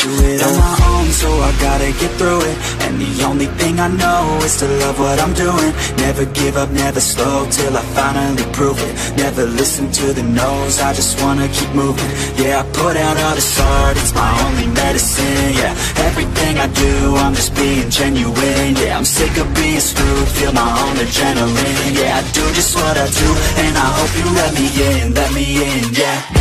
do it on my own, so I gotta get through it. And the only thing I know is to love what I'm doing. Never give up, never slow, till I finally prove it. Never listen to the no's, I just wanna keep moving. Yeah, I put out all this art, it's my only medicine. Yeah, everything I do, I'm just being genuine. Yeah, I'm sick of being screwed, feel my own adrenaline. Yeah, I do just what I do, and I hope you let me in, yeah.